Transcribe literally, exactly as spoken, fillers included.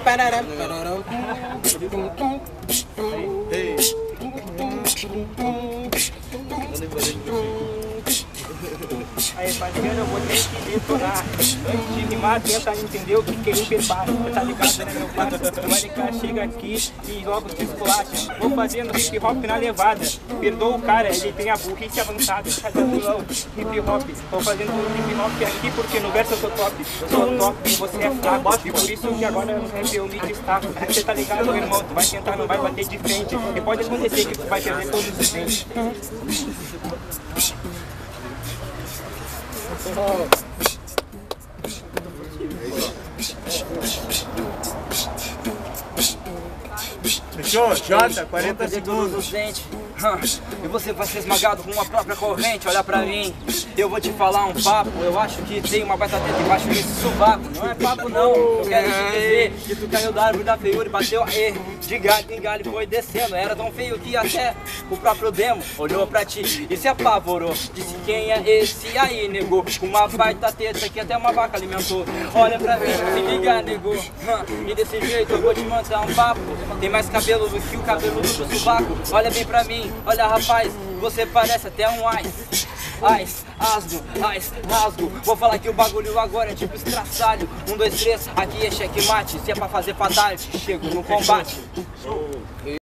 Aí, parceiro, eu vou ter que detonar. Antes de rimar, tenta entender o que que ele prepara. Tá ligado, né, meu pai? O Maricá chega aqui e logo se esculacha. Vou fazendo hip hop na levada. Perdoa o cara, ele tem a burrice avançada. Cadê o vilão? Hip hop. Vou fazendo hip hop aqui porque no verso eu sou top. Eu sou top e você é fraco. E por isso que agora no rap eu me destaco. Você tá ligado, meu irmão? Tu vai tentar, não vai bater de frente. E pode acontecer que tu vai perder todos os dentes. Fechou? Jota, quarenta segundos. Dos dentes. E você vai ser esmagado com a própria corrente. Olha pra mim, eu vou te falar um papo. Eu acho que tem uma baita teta embaixo desse sovaco. Não é papo não, eu quero te dizer que tu caiu da árvore da feiura e bateu aí. De galho em galho foi descendo. Era tão feio que até o próprio demo olhou pra ti e se apavorou. Disse: quem é esse aí, negou? Com uma baita teta que até uma vaca alimentou. Olha pra mim, se liga, negou. E desse jeito eu vou te mandar um papo. Tem mais cabelo do que o cabelo do sovaco. Olha bem pra mim, olha rapaz, você parece até um ice. Ice, asno, ice, rasgo. Vou falar que o bagulho agora é tipo estraçalho. Um, dois, três, aqui é checkmate. Se é pra fazer fatality, chego no combate.